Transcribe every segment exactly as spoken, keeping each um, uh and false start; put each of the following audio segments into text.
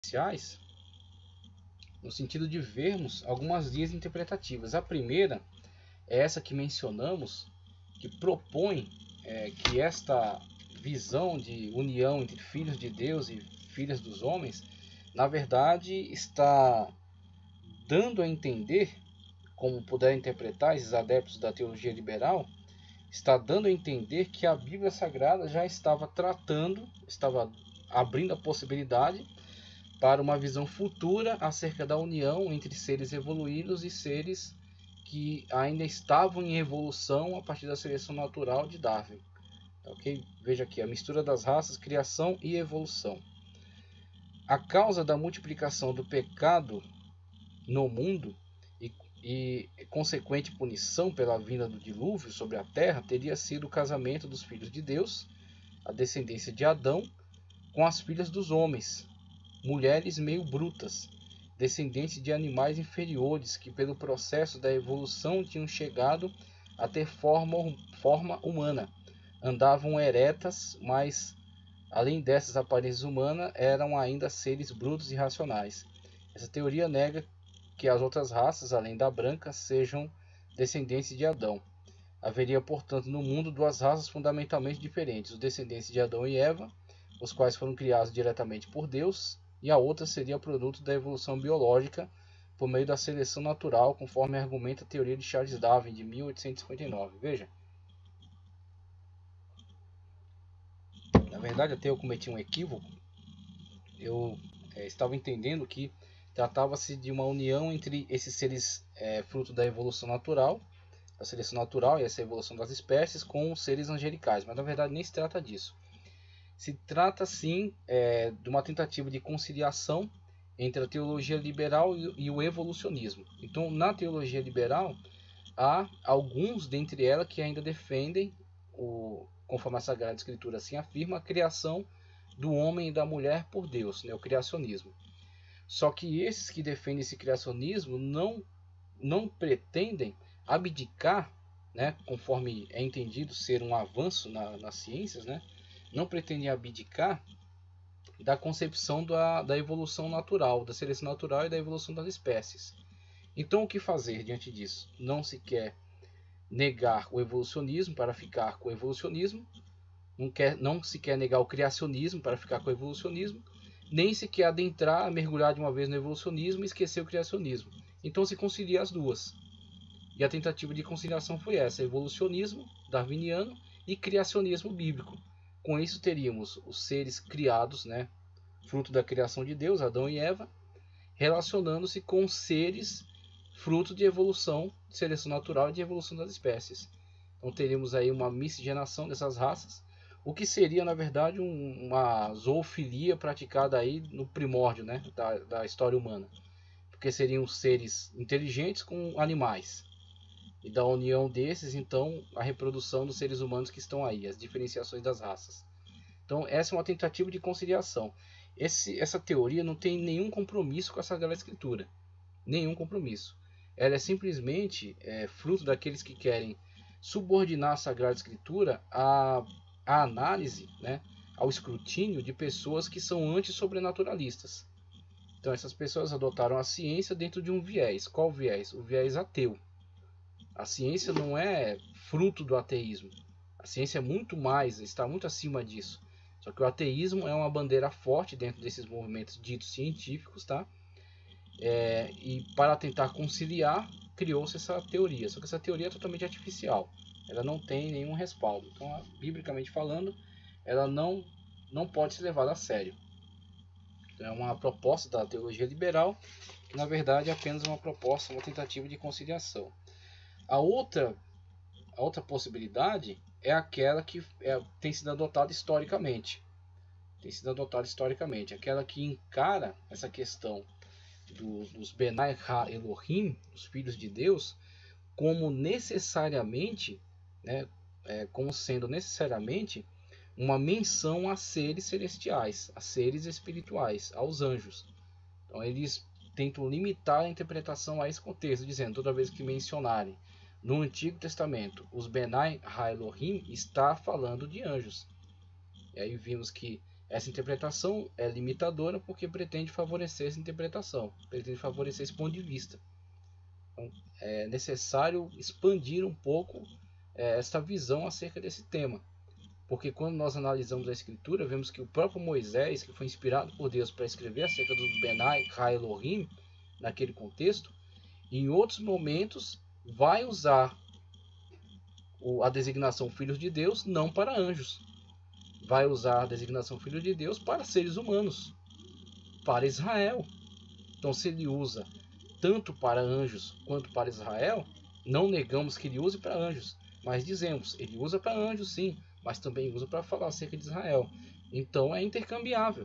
iniciais, no sentido de vermos algumas linhas interpretativas. A primeira é essa que mencionamos, que propõe é, que esta visão de união entre filhos de Deus e filhas dos homens, na verdade, está dando a entender, como puder interpretar esses adeptos da teologia liberal, está dando a entender que a Bíblia Sagrada já estava tratando, estava abrindo a possibilidade para uma visão futura acerca da união entre seres evoluídos e seres que ainda estavam em evolução a partir da seleção natural de Darwin. Okay? Veja aqui, a mistura das raças, criação e evolução. A causa da multiplicação do pecado no mundo e, e consequente punição pela vinda do dilúvio sobre a terra teria sido o casamento dos filhos de Deus, a descendência de Adão, com as filhas dos homens, mulheres meio brutas, descendentes de animais inferiores que pelo processo da evolução tinham chegado a ter forma, forma humana. Andavam eretas, mas além dessas aparências humanas, eram ainda seres brutos e racionais. Essa teoria nega que as outras raças, além da branca, sejam descendentes de Adão. Haveria, portanto, no mundo duas raças fundamentalmente diferentes: os descendentes de Adão e Eva, os quais foram criados diretamente por Deus, e a outra seria produto da evolução biológica por meio da seleção natural, conforme argumenta a teoria de Charles Darwin, de mil oitocentos e cinquenta e nove. Veja. Na verdade, até eu cometi um equívoco. Eu é, estava entendendo que tratava-se de uma união entre esses seres é, fruto da evolução natural, a seleção natural e essa evolução das espécies, com os seres angelicais. Mas na verdade nem se trata disso. Se trata sim é, de uma tentativa de conciliação entre a teologia liberal e o evolucionismo. Então, na teologia liberal, há alguns dentre elas que ainda defendem, o, conforme a Sagrada Escritura assim afirma, a criação do homem e da mulher por Deus, né, o criacionismo. Só que esses que defendem esse criacionismo não, não pretendem abdicar, né, conforme é entendido ser um avanço na, nas ciências, né, não pretendem abdicar da concepção da, da evolução natural, da seleção natural e da evolução das espécies. Então, o que fazer diante disso? Não se quer negar o evolucionismo para ficar com o evolucionismo, não, quer, não se quer negar o criacionismo para ficar com o evolucionismo, nem se quer adentrar, mergulhar de uma vez no evolucionismo e esquecer o criacionismo. Então se concilia as duas. E a tentativa de conciliação foi essa: evolucionismo darwiniano e criacionismo bíblico. Com isso teríamos os seres criados, né, fruto da criação de Deus, Adão e Eva, relacionando-se com seres fruto de evolução, de seleção natural e de evolução das espécies. Então teríamos aí uma miscigenação dessas raças, o que seria na verdade um, uma zoofilia praticada aí no primórdio, né, da, da história humana, porque seriam seres inteligentes com animais, e da união desses então a reprodução dos seres humanos que estão aí, as diferenciações das raças. Então essa é uma tentativa de conciliação. Esse, essa teoria não tem nenhum compromisso com a Sagrada Escritura, nenhum compromisso. Ela é simplesmente é, fruto daqueles que querem subordinar a Sagrada Escritura à, à análise, né, ao escrutínio de pessoas que são antissobrenaturalistas. Então essas pessoas adotaram a ciência dentro de um viés. Qual viés? O viés ateu. A ciência não é fruto do ateísmo. A ciência é muito mais, está muito acima disso. Só que o ateísmo é uma bandeira forte dentro desses movimentos ditos científicos, tá? É, e para tentar conciliar, criou-se essa teoria. Só que essa teoria é totalmente artificial. Ela não tem nenhum respaldo. Então, biblicamente falando, ela não, não pode ser levada a sério. Então, é uma proposta da teologia liberal, que na verdade é apenas uma proposta, uma tentativa de conciliação. A outra, a outra possibilidade é aquela que é, tem sido adotada historicamente. Tem sido adotada historicamente. Aquela que encara essa questão do, dos Benai Ha Elohim, os filhos de Deus, como necessariamente, né, é, como sendo necessariamente uma menção a seres celestiais, a seres espirituais, aos anjos. Então eles tentam limitar a interpretação a esse contexto, dizendo, toda vez que mencionarem no Antigo Testamento os Benai Ha Elohim, está falando de anjos. E aí vimos que Essa interpretação é limitadora porque pretende favorecer essa interpretação, pretende favorecer esse ponto de vista. Então, é necessário expandir um pouco é, esta visão acerca desse tema. Porque quando nós analisamos a Escritura, vemos que o próprio Moisés, que foi inspirado por Deus para escrever acerca dos Benai Ha Elohim, naquele contexto, em outros momentos vai usar a designação filhos de Deus não para anjos. Vai usar a designação filho de Deus para seres humanos, para Israel. Então, se ele usa tanto para anjos quanto para Israel, não negamos que ele use para anjos, mas dizemos, ele usa para anjos sim, mas também usa para falar acerca de Israel. Então é intercambiável.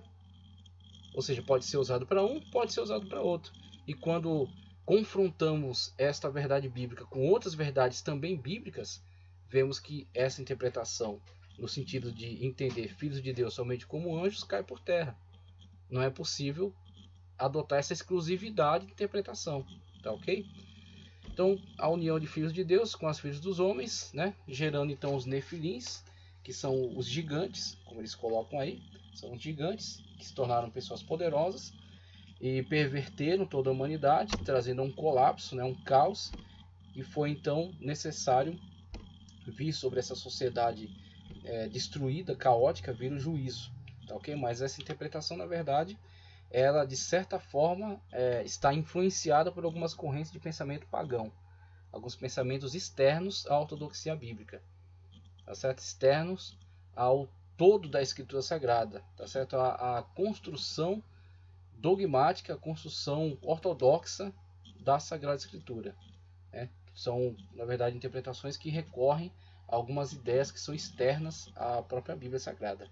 Ou seja, pode ser usado para um, pode ser usado para outro. E quando confrontamos esta verdade bíblica com outras verdades também bíblicas, vemos que essa interpretação, no sentido de entender filhos de Deus somente como anjos, cai por terra. Não é possível adotar essa exclusividade de interpretação, tá ok? Então, a união de filhos de Deus com as filhas dos homens, né, gerando então os nefilins, que são os gigantes, como eles colocam aí, são os gigantes que se tornaram pessoas poderosas e perverteram toda a humanidade, trazendo um colapso, né, um caos, e foi então necessário vir sobre essa sociedade é, destruída, caótica, vir o juízo, tá ok? Mas essa interpretação, na verdade, ela de certa forma é, está influenciada por algumas correntes de pensamento pagão, alguns pensamentos externos à ortodoxia bíblica, tá certo? Externos ao todo da Escritura Sagrada, tá certo? A, a construção dogmática, a construção ortodoxa da Sagrada Escritura, né? São, na verdade, interpretações que recorrem a algumas ideias que são externas à própria Bíblia Sagrada.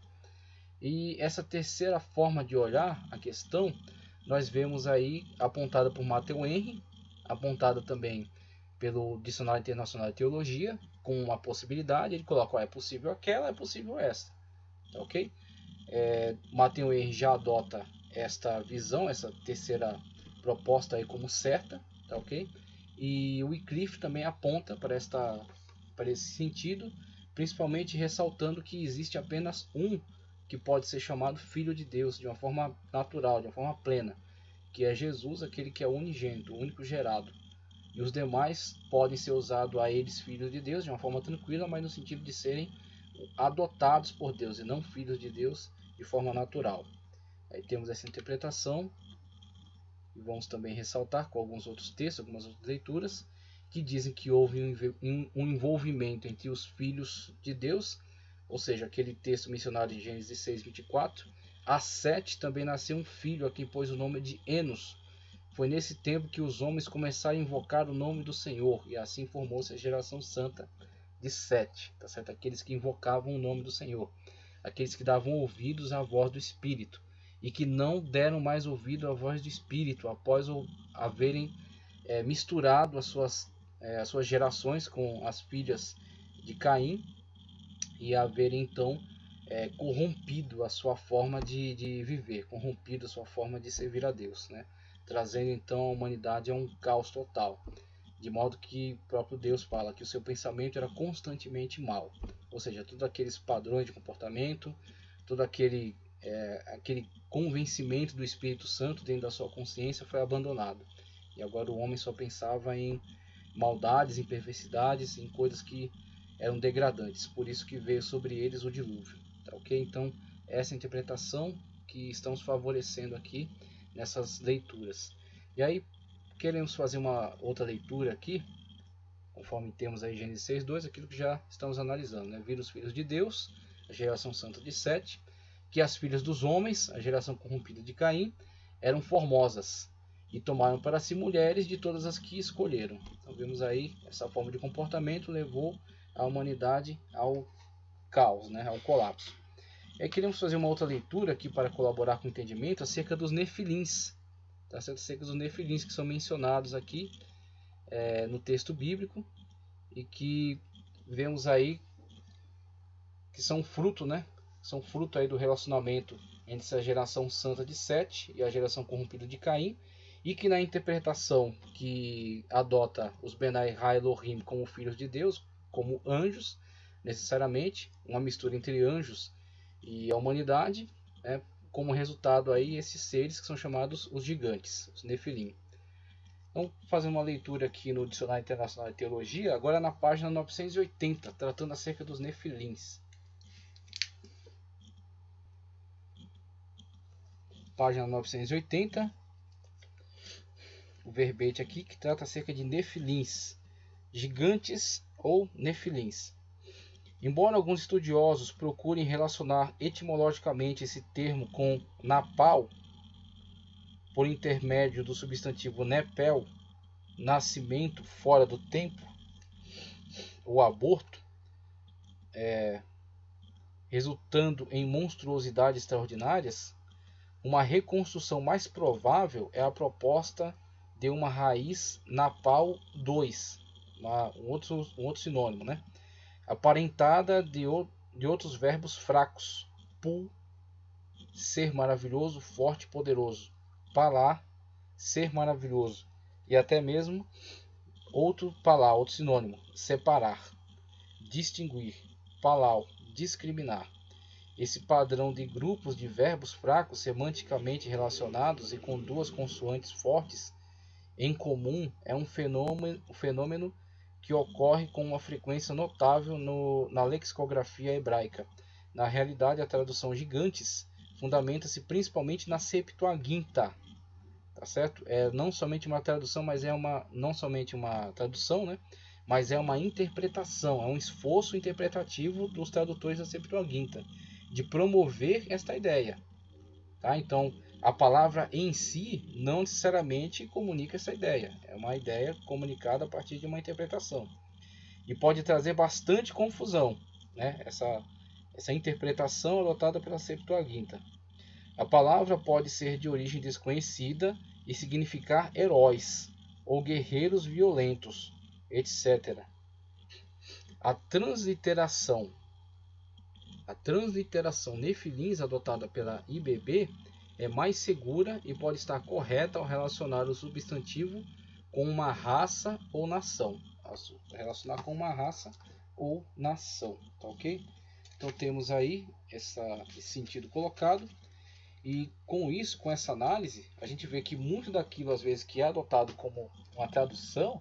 E essa terceira forma de olhar a questão, nós vemos aí apontada por Matthew Henry, apontada também pelo Dicionário Internacional de Teologia, com uma possibilidade. Ele coloca, ó, é possível aquela, é possível essa, tá ok? É, Matthew Henry já adota esta visão, essa terceira proposta aí como certa, tá ok? E o Wycliffe também aponta para, esta, para esse sentido, principalmente ressaltando que existe apenas um que pode ser chamado Filho de Deus de uma forma natural, de uma forma plena, que é Jesus, aquele que é unigênito, o único gerado. E os demais podem ser usados a eles filhos de Deus de uma forma tranquila, mas no sentido de serem adotados por Deus e não filhos de Deus de forma natural. Aí temos essa interpretação. E vamos também ressaltar com alguns outros textos, algumas outras leituras, que dizem que houve um envolvimento entre os filhos de Deus, ou seja, aquele texto mencionado em Gênesis seis, vinte e quatro. A Sete também nasceu um filho a quem pôs o nome de Enos. Foi nesse tempo que os homens começaram a invocar o nome do Senhor, e assim formou-se a geração santa de Sete, tá certo? Aqueles que invocavam o nome do Senhor, aqueles que davam ouvidos à voz do Espírito, e que não deram mais ouvido à voz do Espírito após haverem é, misturado as suas, é, as suas gerações com as filhas de Caim e haverem então é, corrompido a sua forma de, de viver, corrompido a sua forma de servir a Deus, né? Trazendo então a humanidade a um caos total, de modo que o próprio Deus fala que o seu pensamento era constantemente mau, ou seja, todos aqueles padrões de comportamento, todo aquele É, aquele convencimento do Espírito Santo dentro da sua consciência foi abandonado. E agora o homem só pensava em maldades, em perversidades, em coisas que eram degradantes. Por isso que veio sobre eles o dilúvio. Tá, ok? Então, essa interpretação que estamos favorecendo aqui nessas leituras. E aí, queremos fazer uma outra leitura aqui, conforme temos aí Gênesis seis, dois, aquilo que já estamos analisando, né? Viram os filhos de Deus, a geração santa de Sete, que as filhas dos homens, a geração corrompida de Caim, eram formosas e tomaram para si mulheres de todas as que escolheram. Então vemos aí essa forma de comportamento levou a humanidade ao caos, né, ao colapso. E aí queremos fazer uma outra leitura aqui para colaborar com o entendimento acerca dos nefilins, tá certo? Acerca dos nefilins que são mencionados aqui é, no texto bíblico e que vemos aí que são fruto, né? São fruto aí do relacionamento entre essa geração santa de Sete e a geração corrompida de Caim, e que na interpretação que adota os Benai Ha Elohim como filhos de Deus, como anjos, necessariamente, uma mistura entre anjos e a humanidade, né, como resultado aí esses seres que são chamados os gigantes, os Nefilim. Então, fazendo uma leitura aqui no Dicionário Internacional de Teologia, agora na página novecentos e oitenta, tratando acerca dos Nefilins. Página novecentos e oitenta, o verbete aqui que trata acerca de Nefilins, gigantes ou Nefilins. Embora alguns estudiosos procurem relacionar etimologicamente esse termo com Napal, por intermédio do substantivo Nepel, nascimento fora do tempo, ou aborto, é, resultando em monstruosidades extraordinárias, uma reconstrução mais provável é a proposta de uma raiz Napal dois, uma, um, outro, um outro sinônimo, né? Aparentada de, o, de outros verbos fracos, pul, ser maravilhoso, forte, poderoso, palar, ser maravilhoso, e até mesmo outro palar, outro sinônimo, separar, distinguir, palau, discriminar. Esse padrão de grupos de verbos fracos semanticamente relacionados e com duas consoantes fortes em comum é um fenômeno, um fenômeno que ocorre com uma frequência notável no, na lexicografia hebraica. Na realidade, a tradução gigantes fundamenta-se principalmente na Septuaginta, tá certo? É não somente uma tradução, mas é uma não somente uma tradução, né? Mas é uma interpretação, é um esforço interpretativo dos tradutores da Septuaginta de promover esta ideia, tá? Então, a palavra em si não necessariamente comunica essa ideia, é uma ideia comunicada a partir de uma interpretação e pode trazer bastante confusão, né? Essa essa interpretação adotada pela Septuaginta. A palavra pode ser de origem desconhecida e significar heróis ou guerreiros violentos, etcétera. A transliteração, a transliteração Nefilins adotada pela I B B é mais segura e pode estar correta ao relacionar o substantivo com uma raça ou nação. Relacionar com uma raça ou nação, tá ok? Então temos aí essa, esse sentido colocado. E com isso, com essa análise, a gente vê que muito daquilo às vezes que é adotado como uma tradução,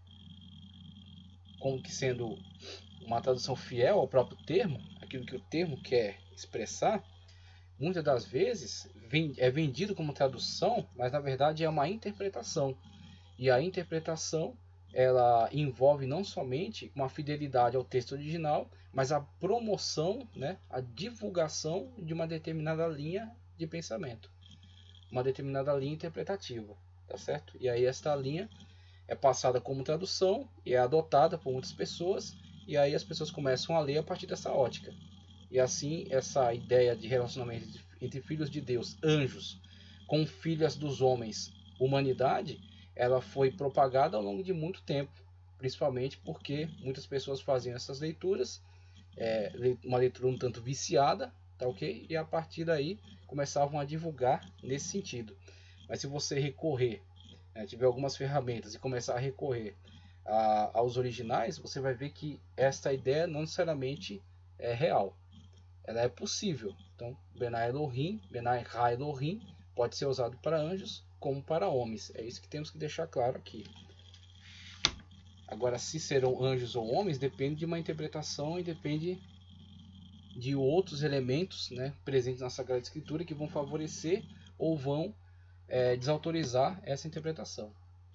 como que sendo uma tradução fiel ao próprio termo, aquilo que o termo quer expressar, muitas das vezes é vendido como tradução, mas na verdade é uma interpretação. E a interpretação, ela envolve não somente uma fidelidade ao texto original, mas a promoção, né, a divulgação de uma determinada linha de pensamento, uma determinada linha interpretativa, tá certo? E aí esta linha é passada como tradução e é adotada por muitas pessoas, e aí as pessoas começam a ler a partir dessa ótica. E assim essa ideia de relacionamento entre filhos de Deus, anjos, com filhas dos homens, humanidade, ela foi propagada ao longo de muito tempo, principalmente porque muitas pessoas faziam essas leituras, é, uma leitura um tanto viciada, tá ok? E a partir daí começavam a divulgar nesse sentido. Mas se você recorrer, né, tiver algumas ferramentas e começar a recorrer a, aos originais, você vai ver que esta ideia não necessariamente é real. Ela é possível. Então, Benai Elohim, Benai Ra Elohim, pode ser usado para anjos como para homens. É isso que temos que deixar claro aqui. Agora, se serão anjos ou homens, depende de uma interpretação e depende de outros elementos, né, presentes na Sagrada Escritura que vão favorecer ou vão é, desautorizar essa interpretação.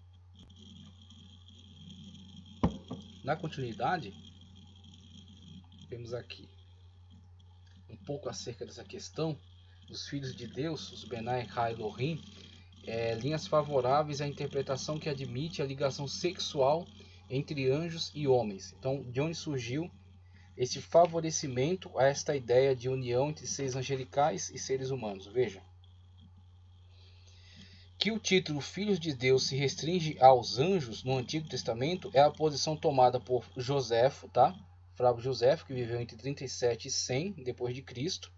Na continuidade, vemos aqui um pouco acerca dessa questão dos filhos de Deus, os Benai Ra Elohim, é, linhas favoráveis à interpretação que admite a ligação sexual entre anjos e homens. Então, de onde surgiu esse favorecimento a esta ideia de união entre seres angelicais e seres humanos? Veja que o título Filhos de Deus se restringe aos anjos no Antigo Testamento é a posição tomada por Joséfo, tá? Flávio Joséfo, que viveu entre trinta e sete e cem depois de Cristo.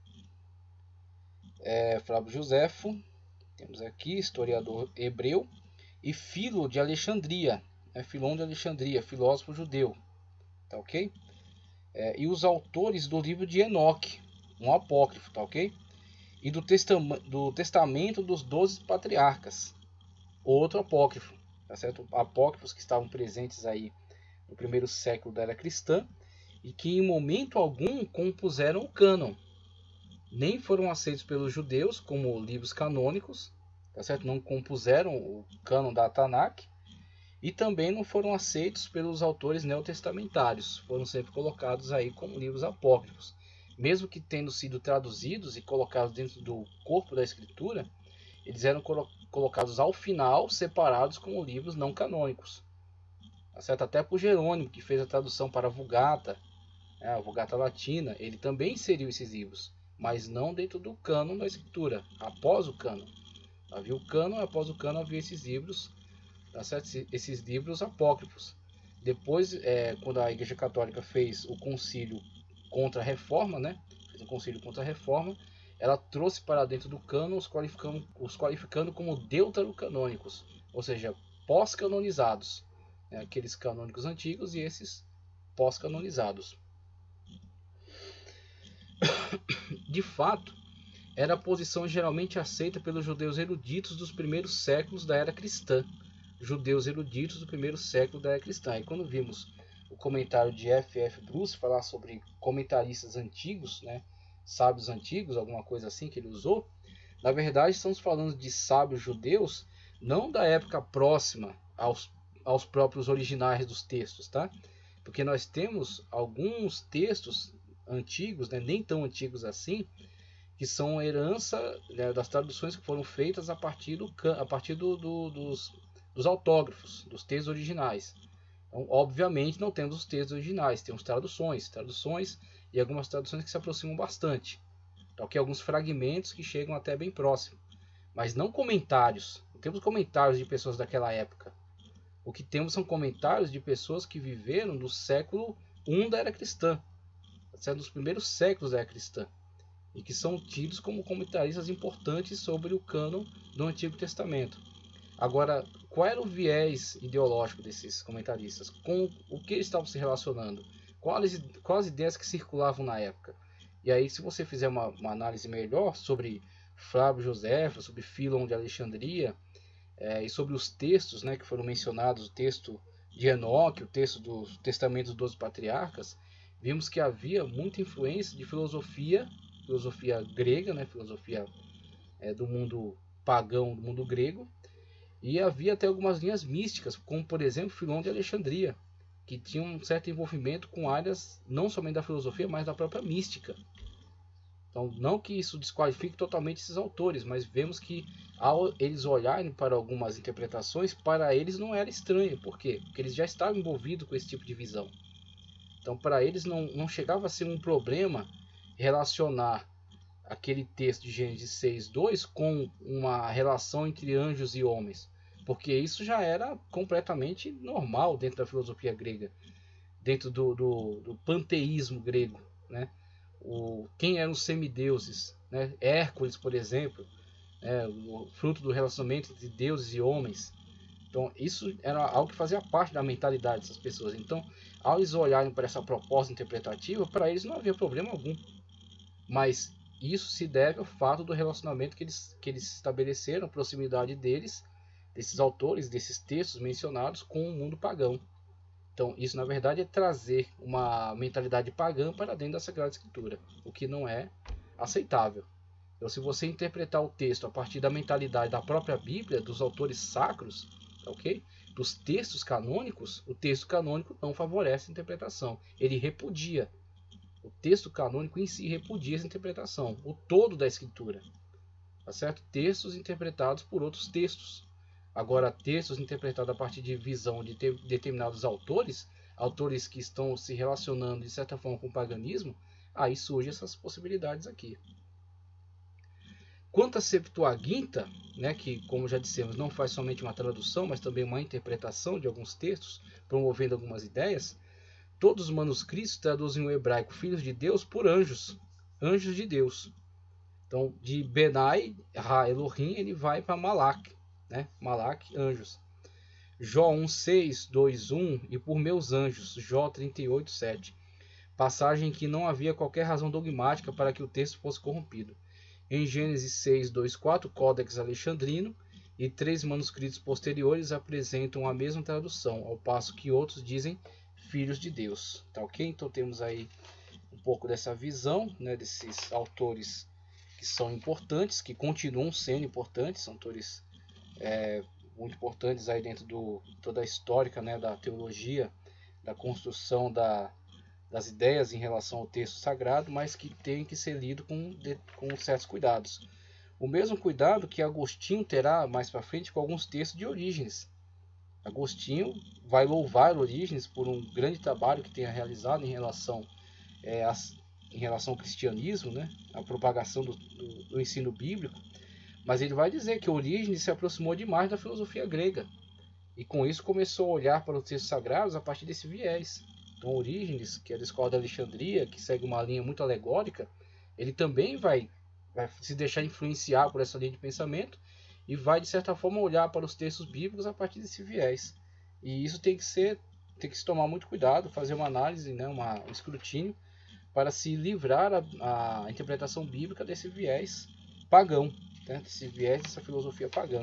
É, Flávio Joséfo, temos aqui historiador hebreu, e Filo de Alexandria, é Filon de Alexandria, filósofo judeu, tá ok? É, e os autores do livro de Enoque, um apócrifo, tá ok? e do, testama, do testamento dos doze patriarcas, outro apócrifo, tá certo? Apócrifos que estavam presentes aí no primeiro século da era cristã e que em momento algum compuseram o cânon, nem foram aceitos pelos judeus como livros canônicos, tá certo? Não compuseram o cânon da Tanakh, e também não foram aceitos pelos autores neotestamentários, foram sempre colocados aí como livros apócrifos. Mesmo que tendo sido traduzidos e colocados dentro do corpo da escritura, eles eram colo colocados ao final, separados como livros não canônicos. Tá certo? Até por Jerônimo, que fez a tradução para a Vulgata, né, a Vulgata Latina, ele também inseriu esses livros, mas não dentro do cânon da escritura, após o cânon. Havia o cânon, e após o cânon havia esses livros, tá certo? Esses livros apócrifos. Depois, é, quando a Igreja Católica fez o concílio contra a reforma, né? Fez um concílio contra a reforma, ela trouxe para dentro do cânon os qualificando, os qualificando como deuterocanônicos, ou seja, pós-canonizados, né? Aqueles canônicos antigos e esses pós-canonizados. De fato, era a posição geralmente aceita pelos judeus eruditos dos primeiros séculos da era cristã. Judeus eruditos do primeiro século da era cristã. E quando vimos o comentário de F F Bruce falar sobre comentaristas antigos, né, sábios antigos, alguma coisa assim que ele usou, na verdade estamos falando de sábios judeus, não da época próxima aos, aos próprios originais dos textos, tá? Porque nós temos alguns textos antigos, né, nem tão antigos assim, que são herança, né, das traduções que foram feitas a partir, do, a partir do, do, dos, dos autógrafos, dos textos originais. Então, obviamente, não temos os textos originais, temos traduções, traduções e algumas traduções que se aproximam bastante. Então, aqui alguns fragmentos que chegam até bem próximo, mas não comentários. Não temos comentários de pessoas daquela época. O que temos são comentários de pessoas que viveram no século I da era cristã, nos primeiros séculos da era cristã, e que são tidos como comentaristas importantes sobre o cânon do Antigo Testamento. Agora, qual era o viés ideológico desses comentaristas? Com o que eles estavam se relacionando? Quais, quais ideias que circulavam na época? E aí, se você fizer uma, uma análise melhor sobre Flávio Josefo, sobre Filon de Alexandria, é, e sobre os textos, né, que foram mencionados, o texto de Enoque, o texto do Testamento dos Doze Patriarcas, vimos que havia muita influência de filosofia, filosofia grega, né, filosofia é, do mundo pagão, do mundo grego, e havia até algumas linhas místicas, como por exemplo Filon de Alexandria, que tinha um certo envolvimento com áreas não somente da filosofia, mas da própria mística. Então, não que isso desqualifique totalmente esses autores, mas vemos que ao eles olharem para algumas interpretações, para eles não era estranho. Por quê? Porque eles já estavam envolvidos com esse tipo de visão. Então, para eles não, não chegava a ser um problema relacionar aquele texto de Gênesis seis, dois com uma relação entre anjos e homens, porque isso já era completamente normal dentro da filosofia grega, dentro do, do, do panteísmo grego, né? O, quem eram os semideuses, né? Hércules, por exemplo, é, o fruto do relacionamento entre deuses e homens. Então isso era algo que fazia parte da mentalidade dessas pessoas. Então, ao eles olharem para essa proposta interpretativa, para eles não havia problema algum, mas isso se deve ao fato do relacionamento que eles, que eles estabeleceram, a proximidade deles, desses autores, desses textos mencionados, com o mundo pagão. Então, isso na verdade é trazer uma mentalidade pagã para dentro da Sagrada Escritura, o que não é aceitável. Então, se você interpretar o texto a partir da mentalidade da própria Bíblia, dos autores sacros, ok? Dos textos canônicos, o texto canônico não favorece a interpretação, ele repudia. O texto canônico em si repudia essa interpretação, o todo da Escritura. Tá certo? Textos interpretados por outros textos. Agora, textos interpretados a partir de visão de determinados autores, autores que estão se relacionando de certa forma com o paganismo, aí surgem essas possibilidades aqui. Quanto à Septuaginta, né, que, como já dissemos, não faz somente uma tradução, mas também uma interpretação de alguns textos, promovendo algumas ideias, todos os manuscritos traduzem o hebraico filhos de Deus por anjos, anjos de Deus. Então, de Benai, Ha Elohim, ele vai para Malak, né? Malak, anjos. Jó um, seis, dois, um, e por meus anjos, Jó trinta e oito, sete. Passagem em que não havia qualquer razão dogmática para que o texto fosse corrompido. Em Gênesis seis, dois, quatro, Códex Alexandrino e três manuscritos posteriores apresentam a mesma tradução, ao passo que outros dizem filhos de Deus. Tá ok? Então temos aí um pouco dessa visão, né, desses autores que são importantes, que continuam sendo importantes, são autores é, muito importantes aí dentro do toda a histórica, né, da teologia, da construção da, das ideias em relação ao texto sagrado, mas que tem que ser lido com, de, com certos cuidados. O mesmo cuidado que Agostinho terá mais para frente com alguns textos de Orígenes. Agostinho vai louvar Orígenes por um grande trabalho que tenha realizado em relação, é, a, em relação ao cristianismo, né, a propagação do, do, do ensino bíblico, mas ele vai dizer que Orígenes se aproximou demais da filosofia grega e com isso começou a olhar para os textos sagrados a partir desse viés. Então Orígenes, que é da escola de Alexandria, que segue uma linha muito alegórica, ele também vai, vai se deixar influenciar por essa linha de pensamento e vai de certa forma olhar para os textos bíblicos a partir desse viés. E isso tem que ser, tem que se tomar muito cuidado, fazer uma análise, né, uma, um escrutínio para se livrar a, a interpretação bíblica desse viés pagão, né, desse viés dessa filosofia pagã.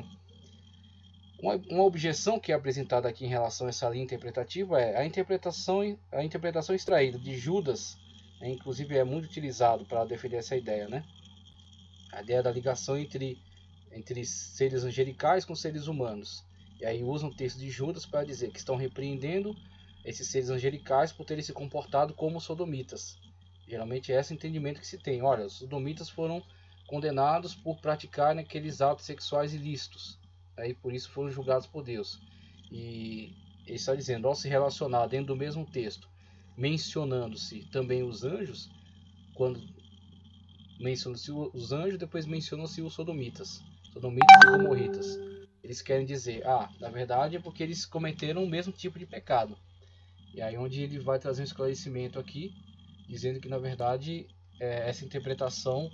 Uma, uma objeção que é apresentada aqui em relação a essa linha interpretativa é a interpretação, a interpretação extraída de Judas, né, inclusive é muito utilizado para defender essa ideia, né? A ideia da ligação entre, entre seres angelicais com seres humanos. E aí usam o texto de Judas para dizer que estão repreendendo esses seres angelicais por terem se comportado como sodomitas. Geralmente é esse entendimento que se tem. Olha, os sodomitas foram condenados por praticarem aqueles atos sexuais ilícitos. Aí por isso foram julgados por Deus. E ele está dizendo, ao se relacionar dentro do mesmo texto, mencionando-se também os anjos, quando mencionam-se os anjos, depois mencionam-se os sodomitas, sodomitas e gomorritas. Eles querem dizer, ah, na verdade é porque eles cometeram o mesmo tipo de pecado. E aí onde ele vai trazer um esclarecimento aqui, dizendo que na verdade é, essa interpretação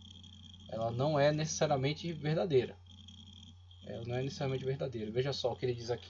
ela não é necessariamente verdadeira. Ela não é necessariamente verdadeira. Veja só o que ele diz aqui.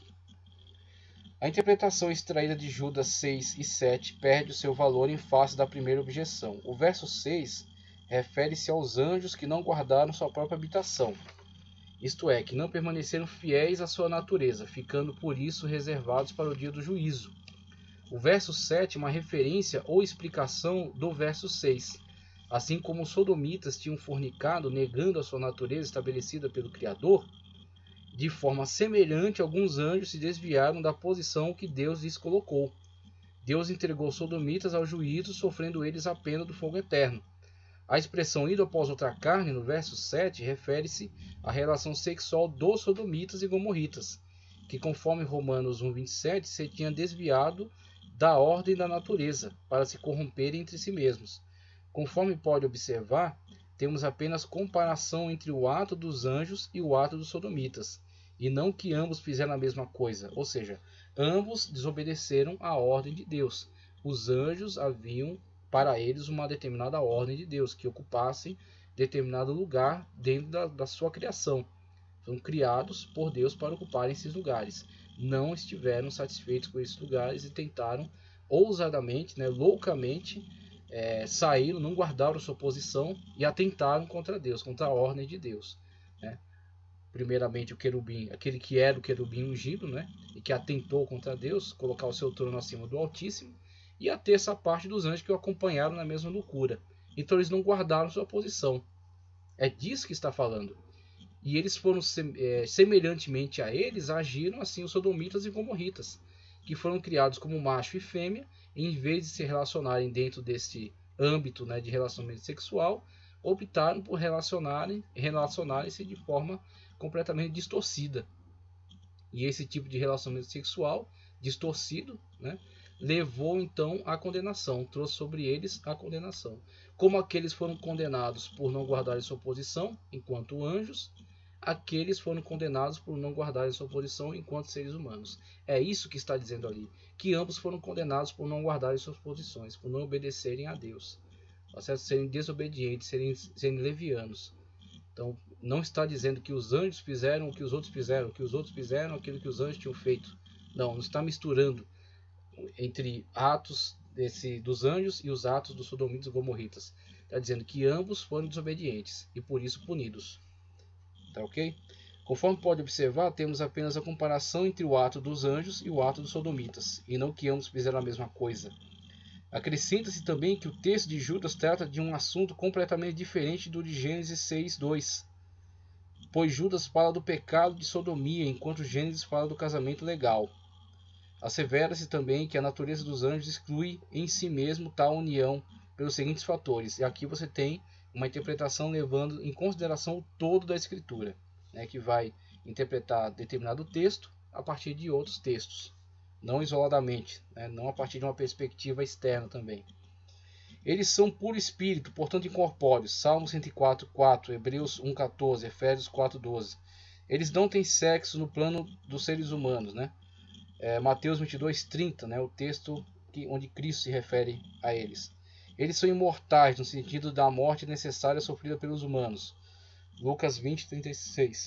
A interpretação extraída de Judas seis e sete perde o seu valor em face da primeira objeção. O verso seis refere-se aos anjos que não guardaram sua própria habitação, isto é, que não permaneceram fiéis à sua natureza, ficando por isso reservados para o dia do juízo. O verso sete é uma referência ou explicação do verso seis. Assim como os sodomitas tinham fornicado, negando a sua natureza estabelecida pelo Criador, de forma semelhante, alguns anjos se desviaram da posição que Deus lhes colocou. Deus entregou os sodomitas ao juízo, sofrendo eles a pena do fogo eterno. A expressão indo após outra carne, no verso sete, refere-se à relação sexual dos sodomitas e gomorritas, que conforme Romanos um, vinte e sete, se tinha desviado da ordem da natureza, para se corromperem entre si mesmos. Conforme pode observar, temos apenas comparação entre o ato dos anjos e o ato dos sodomitas, e não que ambos fizeram a mesma coisa, ou seja, ambos desobedeceram à ordem de Deus. Os anjos haviam para eles uma determinada ordem de Deus, que ocupassem determinado lugar dentro da, da sua criação. Foram criados por Deus para ocuparem esses lugares. Não estiveram satisfeitos com esses lugares e tentaram ousadamente, né, loucamente, é, saíram, não guardaram sua posição e atentaram contra Deus, contra a ordem de Deus, né? Primeiramente o querubim, aquele que era o querubim ungido, né, e que atentou contra Deus, colocar o seu trono acima do Altíssimo, e a terça parte dos anjos que o acompanharam na mesma loucura. Então eles não guardaram sua posição. É disso que está falando. E eles foram, semelhantemente a eles, agiram assim os sodomitas e gomorritas, que foram criados como macho e fêmea, e em vez de se relacionarem dentro desse âmbito, né, de relacionamento sexual, optaram por relacionarem, relacionarem-se de forma completamente distorcida. E esse tipo de relacionamento sexual distorcido, né, levou então à condenação, trouxe sobre eles a condenação. Como aqueles foram condenados por não guardarem sua posição enquanto anjos, aqueles foram condenados por não guardarem sua posição enquanto seres humanos. É isso que está dizendo ali, que ambos foram condenados por não guardarem suas posições, por não obedecerem a Deus, tá certo? Serem desobedientes, serem, serem levianos. Então, não está dizendo que os anjos fizeram o que os outros fizeram, que os outros fizeram aquilo que os anjos tinham feito. Não, não está misturando entre atos desse, dos anjos e os atos dos sodomitas e gomorritas. está dizendo que ambos foram desobedientes e por isso punidos. Tá ok? Conforme pode observar, temos apenas a comparação entre o ato dos anjos e o ato dos sodomitas, e não que ambos fizeram a mesma coisa. Acrescenta-se também que o texto de Judas trata de um assunto completamente diferente do de Gênesis seis, dois, pois Judas fala do pecado de sodomia, enquanto Gênesis fala do casamento legal. Assevera-se também que a natureza dos anjos exclui em si mesmo tal união pelos seguintes fatores, e aqui você tem uma interpretação levando em consideração o todo da Escritura, né, que vai interpretar determinado texto a partir de outros textos, não isoladamente, né, não a partir de uma perspectiva externa também. Eles são puro espírito, portanto incorpóreos. Salmo cento e quatro, quatro, Hebreus um, quatorze, Efésios quatro, doze. Eles não têm sexo no plano dos seres humanos, né? É, Mateus vinte e dois, trinta, né? O texto que, onde Cristo se refere a eles. Eles são imortais no sentido da morte necessária sofrida pelos humanos. Lucas vinte, trinta e seis.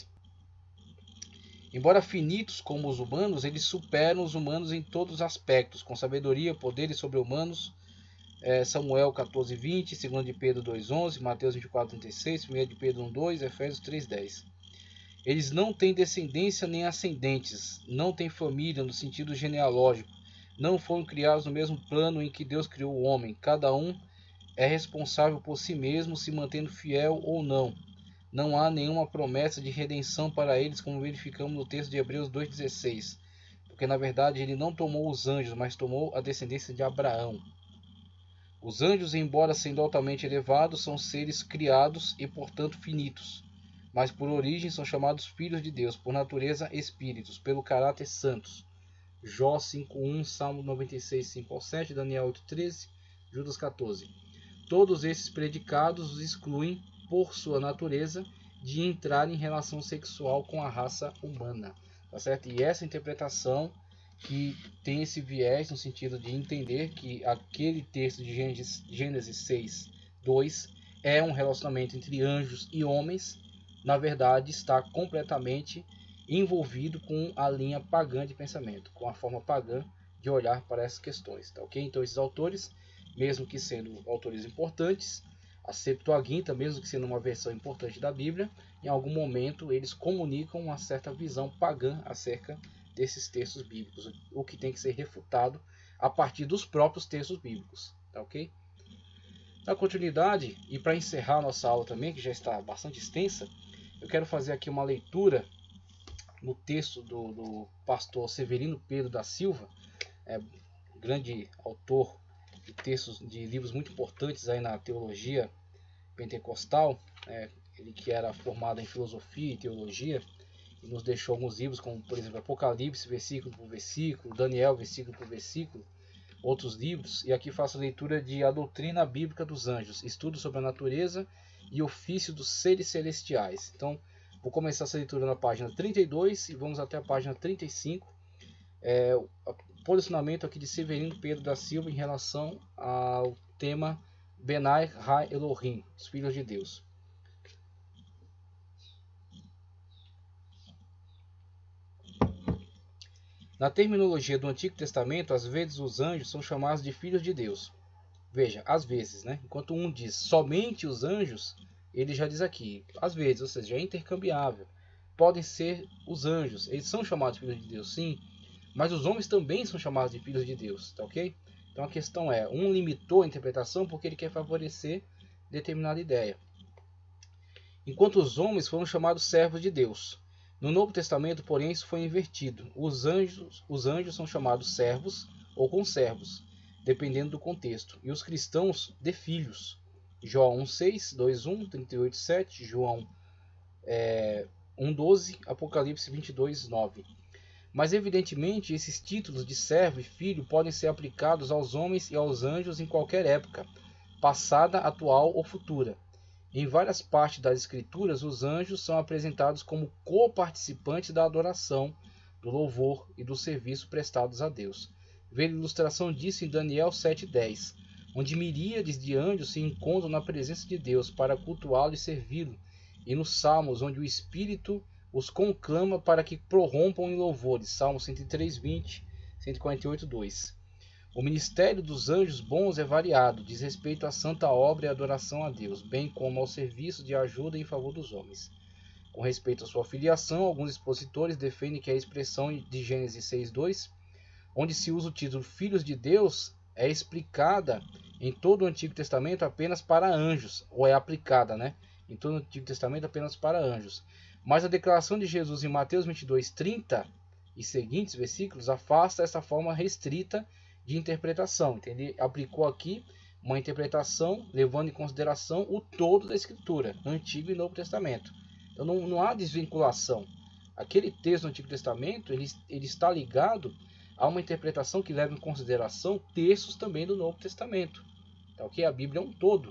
Embora finitos como os humanos, eles superam os humanos em todos os aspectos, com sabedoria, poderes sobre-humanos. É, Samuel quatorze, vinte, dois de Pedro dois, onze, Mateus vinte e quatro, trinta e seis, primeira de Pedro um, dois, Efésios três, dez. Eles não têm descendência nem ascendentes, não têm família no sentido genealógico, não foram criados no mesmo plano em que Deus criou o homem. Cada um é responsável por si mesmo, se mantendo fiel ou não. Não há nenhuma promessa de redenção para eles, como verificamos no texto de Hebreus dois, dezesseis, porque na verdade ele não tomou os anjos, mas tomou a descendência de Abraão. Os anjos, embora sendo altamente elevados, são seres criados e, portanto, finitos, mas por origem são chamados filhos de Deus, por natureza espíritos, pelo caráter santos. Jó cinco, um, Salmo noventa e seis, cinco ao sete, Daniel oito, treze, Judas quatorze. Todos esses predicados os excluem, por sua natureza, de entrar em relação sexual com a raça humana. Tá certo? E essa interpretação que tem esse viés no sentido de entender que aquele texto de Gênesis, Gênesis seis, dois é um relacionamento entre anjos e homens, na verdade está completamente envolvido com a linha pagã de pensamento, com a forma pagã de olhar para essas questões. Tá, okay? Então esses autores, mesmo que sendo autores importantes, a Septuaginta, mesmo que sendo uma versão importante da Bíblia, em algum momento eles comunicam uma certa visão pagã acerca desses textos bíblicos, o que tem que ser refutado a partir dos próprios textos bíblicos, tá ok? Na continuidade, e para encerrar nossa aula também, que já está bastante extensa, eu quero fazer aqui uma leitura no texto do, do pastor Severino Pedro da Silva, é, grande autor de textos de livros muito importantes aí na teologia pentecostal, é, ele que era formado em filosofia e teologia, e nos deixou alguns livros, como por exemplo Apocalipse, versículo por versículo, Daniel, versículo por versículo, outros livros, e aqui faço a leitura de A Doutrina Bíblica dos Anjos, estudo sobre a natureza e ofício dos seres celestiais. Então, vou começar essa leitura na página trinta e dois e vamos até a página trinta e cinco, é, o posicionamento aqui de Severino Pedro da Silva em relação ao tema Benai Ha Elohim, os filhos de Deus. Na terminologia do Antigo Testamento, às vezes os anjos são chamados de filhos de Deus. Veja, às vezes, né? Enquanto um diz somente os anjos, ele já diz aqui, às vezes, ou seja, é intercambiável. Podem ser os anjos, eles são chamados de filhos de Deus, sim, mas os homens também são chamados de filhos de Deus, tá ok? Então a questão é, um limitou a interpretação porque ele quer favorecer determinada ideia. Enquanto os homens foram chamados servos de Deus. No Novo Testamento, porém, isso foi invertido. Os anjos, os anjos são chamados servos ou conservos, dependendo do contexto. E os cristãos de filhos. João um, seis, dois, um, trinta e oito, sete, João é, um, doze, Apocalipse vinte e dois, nove. Mas, evidentemente, esses títulos de servo e filho podem ser aplicados aos homens e aos anjos em qualquer época, passada, atual ou futura. Em várias partes das Escrituras, os anjos são apresentados como co-participantes da adoração, do louvor e do serviço prestados a Deus. Veja a ilustração disso em Daniel sete, dez, onde miríades de anjos se encontram na presença de Deus para cultuá-lo e servi-lo, e nos Salmos, onde o Espírito os conclama para que prorrompam em louvores, Salmo cento e três, vinte, cento e quarenta e oito, dois. O ministério dos anjos bons é variado, diz respeito à santa obra e adoração a Deus, bem como ao serviço de ajuda em favor dos homens. Com respeito à sua filiação, alguns expositores defendem que a expressão de Gênesis seis dois, onde se usa o título Filhos de Deus, é explicada em todo o Antigo Testamento apenas para anjos, ou é aplicada, né? Em todo o Antigo Testamento apenas para anjos. Mas a declaração de Jesus em Mateus vinte e dois, trinta e seguintes versículos afasta essa forma restrita de interpretação. Ele aplicou aqui uma interpretação levando em consideração o todo da Escritura, Antigo e Novo Testamento. Então não, não há desvinculação. Aquele texto do Antigo Testamento ele, ele está ligado a uma interpretação que leva em consideração textos também do Novo Testamento. Tá, okay? A Bíblia é um todo.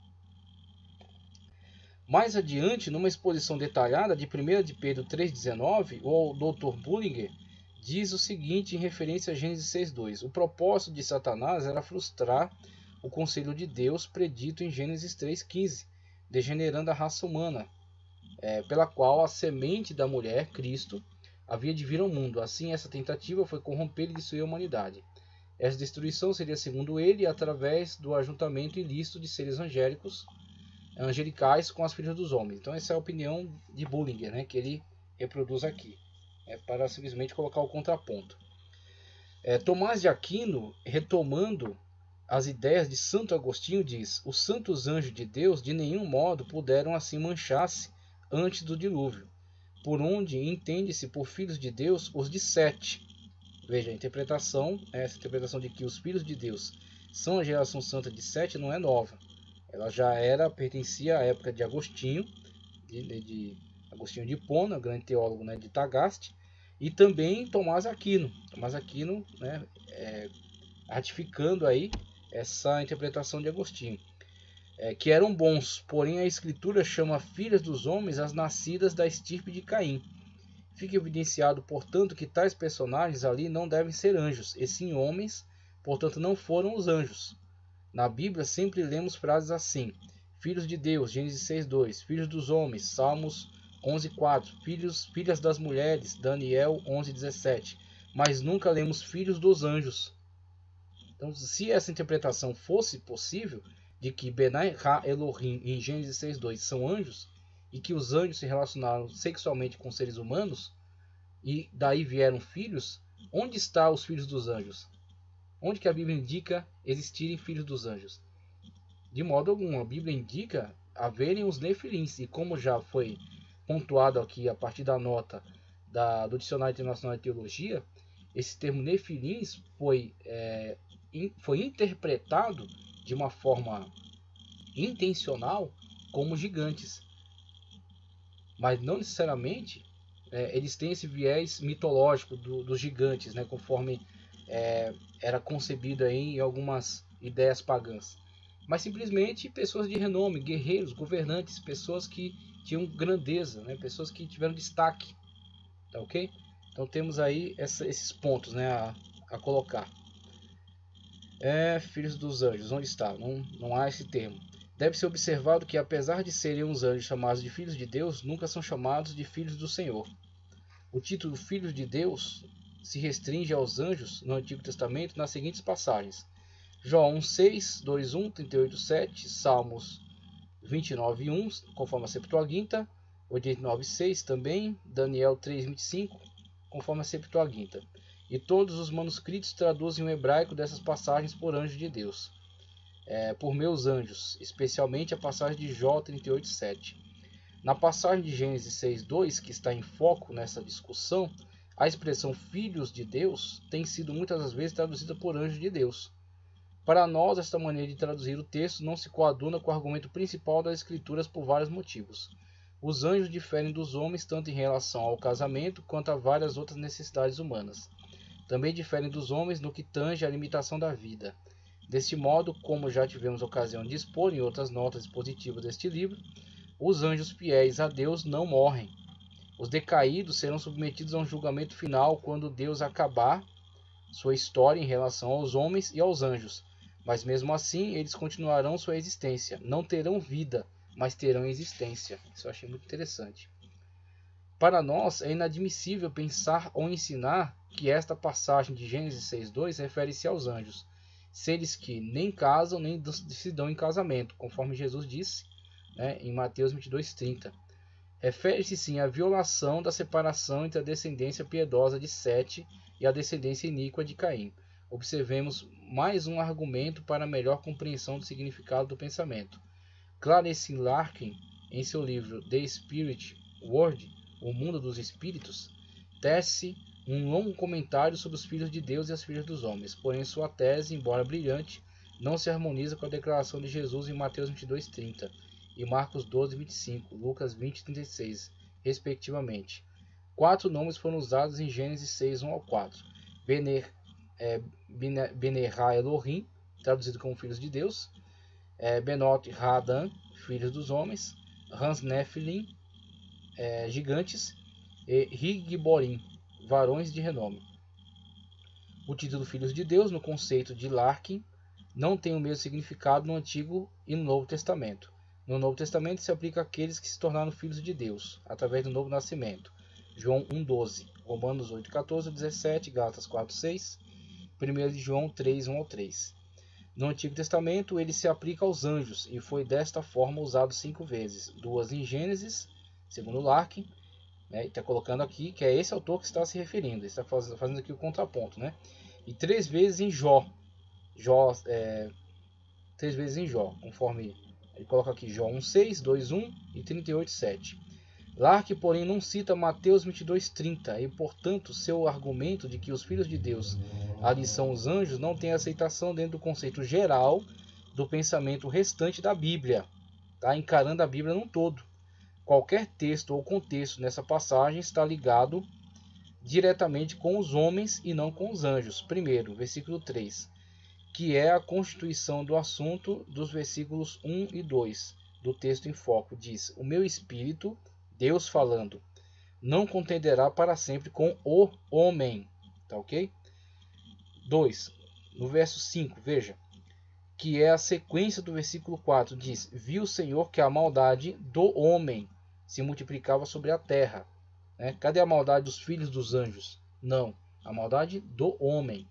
Mais adiante, numa exposição detalhada de primeira de Pedro três dezenove, o doutor Bullinger diz o seguinte em referência a Gênesis seis dois. O propósito de Satanás era frustrar o conselho de Deus predito em Gênesis três quinze, degenerando a raça humana, é, pela qual a semente da mulher, Cristo, havia de vir ao mundo. Assim, essa tentativa foi corromper e destruir a humanidade. Essa destruição seria, segundo ele, através do ajuntamento ilícito de seres angélicos, angelicais com as filhas dos homens. Então essa é a opinião de Bullinger, né, que ele reproduz aqui. É para simplesmente colocar o contraponto. É, Tomás de Aquino, retomando as ideias de Santo Agostinho, diz: os santos anjos de Deus de nenhum modo puderam assim manchar-se antes do dilúvio, por onde entende-se por filhos de Deus os de Sete. Veja, a interpretação, essa interpretação de que os filhos de Deus são a geração santa de Sete não é nova. Ela já era, pertencia à época de Agostinho, de, de, de Agostinho de Hipona, grande teólogo, né, de Tagaste, e também Tomás Aquino. Tomás Aquino, né, é, ratificando aí essa interpretação de Agostinho. É, que eram bons, porém a Escritura chama filhas dos homens as nascidas da estirpe de Caim. Fica evidenciado, portanto, que tais personagens ali não devem ser anjos, e sim homens, portanto não foram os anjos. Na Bíblia sempre lemos frases assim: filhos de Deus, Gênesis seis dois, filhos dos homens, Salmos onze quatro, filhos, filhas das mulheres, Daniel onze dezessete, mas nunca lemos filhos dos anjos. Então, se essa interpretação fosse possível, de que Benai Ha Elohim em Gênesis seis dois são anjos, e que os anjos se relacionaram sexualmente com seres humanos, e daí vieram filhos, onde estão os filhos dos anjos? Onde que a Bíblia indica existirem filhos dos anjos? De modo algum, a Bíblia indica haverem os nefilins, e como já foi pontuado aqui a partir da nota da, do Dicionário Internacional de Teologia, esse termo nefilins foi, é, in, foi interpretado de uma forma intencional como gigantes, mas não necessariamente é, eles têm esse viés mitológico do, dos gigantes, né, conforme é, era concebido aí em algumas ideias pagãs, mas simplesmente pessoas de renome, guerreiros, governantes, pessoas que tinham grandeza, né, pessoas que tiveram destaque, tá ok? Então temos aí essa, esses pontos, né, a, a colocar. É, filhos dos anjos, onde está? Não, não há esse termo. Deve ser observado que, apesar de serem os anjos chamados de filhos de Deus, nunca são chamados de filhos do Senhor. O título filhos de Deus se restringe aos anjos no Antigo Testamento nas seguintes passagens: João um seis, dois um, trinta e oito sete, Salmos vinte e nove um, conforme a Septuaginta, oitenta e nove seis também, Daniel três vinte e cinco, conforme a Septuaginta. E todos os manuscritos traduzem o hebraico dessas passagens por anjo de Deus, é, por meus anjos, especialmente a passagem de Jó trinta e oito sete. Na passagem de Gênesis seis dois, que está em foco nessa discussão, a expressão filhos de Deus tem sido muitas vezes traduzida por anjo de Deus. Para nós, esta maneira de traduzir o texto não se coaduna com o argumento principal das Escrituras por vários motivos. Os anjos diferem dos homens tanto em relação ao casamento quanto a várias outras necessidades humanas. Também diferem dos homens no que tange à limitação da vida. Deste modo, como já tivemos ocasião de expor em outras notas expositivas deste livro, os anjos fiéis a Deus não morrem. Os decaídos serão submetidos a um julgamento final quando Deus acabar sua história em relação aos homens e aos anjos. Mas mesmo assim, eles continuarão sua existência. Não terão vida, mas terão existência. Isso eu achei muito interessante. Para nós é inadmissível pensar ou ensinar que esta passagem de Gênesis seis dois refere-se aos anjos, seres que nem casam nem se dão em casamento, conforme Jesus disse, né, em Mateus vinte e dois, trinta. Refere-se sim à violação da separação entre a descendência piedosa de Sete e a descendência iníqua de Caim. Observemos mais um argumento para melhor compreensão do significado do pensamento. Clarice Larkin, em seu livro The Spirit World, O Mundo dos Espíritos, tece um longo comentário sobre os filhos de Deus e as filhas dos homens, porém sua tese, embora brilhante, não se harmoniza com a declaração de Jesus em Mateus vinte e dois, trinta e Marcos doze, vinte e cinco, Lucas vinte, trinta e seis, respectivamente. Quatro nomes foram usados em Gênesis seis, um ao quatro. Bener, é, Benerá Elohim, traduzido como filhos de Deus, é, Benot Radan, filhos dos homens, Hans Nephilim, é, gigantes, e Rigborim, varões de renome. O título Filhos de Deus, no conceito de Larkin, não tem o mesmo significado no Antigo e no Novo Testamento. No Novo Testamento se aplica àqueles que se tornaram filhos de Deus, através do novo nascimento. João um, doze, Romanos oito, quatorze, dezessete, Gálatas quatro, seis, primeiro João três, um ao três. No Antigo Testamento ele se aplica aos anjos e foi desta forma usado cinco vezes, duas em Gênesis, segundo Larkin, né, está colocando aqui que é esse autor que está se referindo, está fazendo aqui o contraponto, né, e três vezes em Jó, Jó é, três vezes em Jó, conforme ele coloca aqui Jó um, seis, dois, um e trinta e oito, sete. Larkin, porém, não cita Mateus vinte e dois, trinta e, portanto, seu argumento de que os filhos de Deus ali são os anjos não tem aceitação dentro do conceito geral do pensamento restante da Bíblia, tá? Encarando a Bíblia num todo. Qualquer texto ou contexto nessa passagem está ligado diretamente com os homens e não com os anjos. Primeiro, versículo três, que é a constituição do assunto dos versículos um e dois do texto em foco, diz: o meu espírito, Deus falando, não contenderá para sempre com o homem. Tá ok? dois. No verso cinco, veja, que é a sequência do versículo quatro, diz: viu o Senhor que a maldade do homem se multiplicava sobre a terra. Né? Cadê a maldade dos filhos dos anjos? Não, a maldade do homem.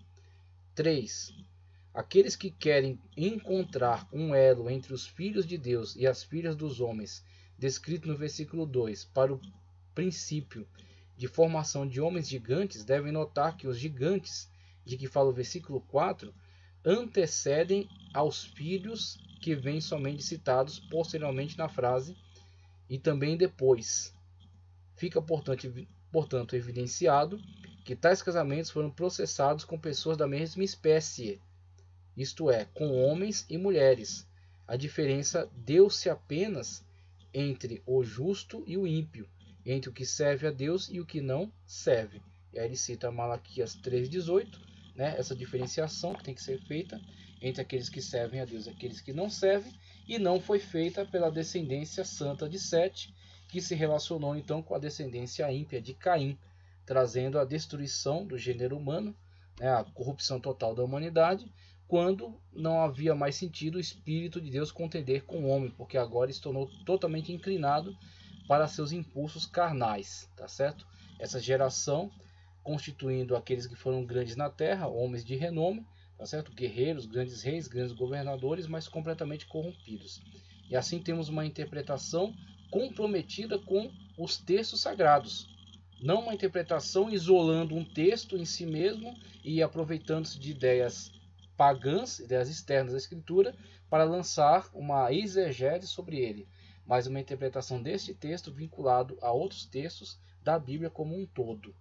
três. Aqueles que querem encontrar um elo entre os filhos de Deus e as filhas dos homens, descrito no versículo dois, para o princípio de formação de homens gigantes, devem notar que os gigantes, de que fala o versículo quatro, antecedem aos filhos que vêm somente citados posteriormente na frase e também depois. Fica, portanto, portanto evidenciado que tais casamentos foram processados com pessoas da mesma espécie, isto é, com homens e mulheres. A diferença deu-se apenas entre o justo e o ímpio, entre o que serve a Deus e o que não serve. E aí ele cita Malaquias três, dezoito, né, essa diferenciação que tem que ser feita entre aqueles que servem a Deus e aqueles que não servem, e não foi feita pela descendência santa de Sete, que se relacionou então com a descendência ímpia de Caim, trazendo a destruição do gênero humano, né, a corrupção total da humanidade, quando não havia mais sentido o Espírito de Deus contender com o homem, porque agora se tornou totalmente inclinado para seus impulsos carnais, tá certo? Essa geração, constituindo aqueles que foram grandes na terra, homens de renome, tá certo? Guerreiros, grandes reis, grandes governadores, mas completamente corrompidos. E assim temos uma interpretação comprometida com os textos sagrados, não uma interpretação isolando um texto em si mesmo e aproveitando-se de ideias pagãs, ideias externas da Escritura, para lançar uma exegese sobre ele, mas uma interpretação deste texto vinculado a outros textos da Bíblia como um todo.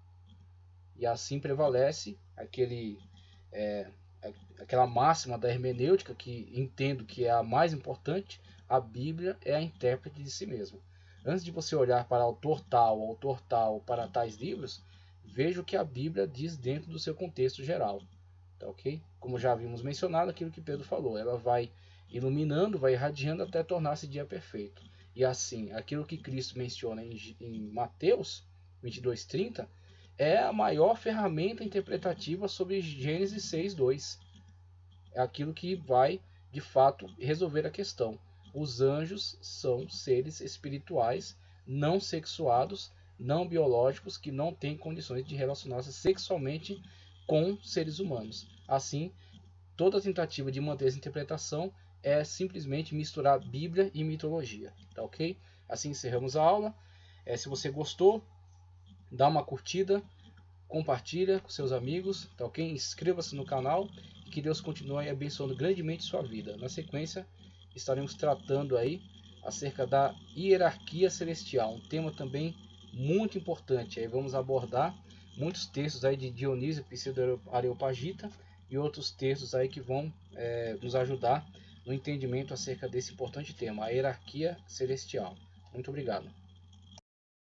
E assim prevalece aquele, é, aquela máxima da hermenêutica, que entendo que é a mais importante: a Bíblia é a intérprete de si mesma. Antes de você olhar para autor tal, autor tal, para tais livros, veja o que a Bíblia diz dentro do seu contexto geral. Tá, ok? Como já havíamos mencionado, aquilo que Pedro falou, ela vai iluminando, vai irradiando até tornar-se dia perfeito. E assim, aquilo que Cristo menciona em, em Mateus vinte e dois, trinta, é a maior ferramenta interpretativa sobre Gênesis seis, dois. É aquilo que vai, de fato, resolver a questão. Os anjos são seres espirituais, não sexuados, não biológicos que não têm condições de relacionar-se sexualmente com seres humanos. Assim, toda tentativa de manter essa interpretação é simplesmente misturar Bíblia e mitologia, tá ok? Assim encerramos a aula. É, se você gostou, dá uma curtida, compartilha com seus amigos, tá ok? Inscreva-se no canal e que Deus continue abençoando grandemente sua vida. Na sequência, estaremos tratando aí acerca da hierarquia celestial, um tema também muito importante. Aí vamos abordar muitos textos aí de Dionísio Pseudo-Areopagita e outros textos aí que vão é, nos ajudar no entendimento acerca desse importante tema, a hierarquia celestial. Muito obrigado.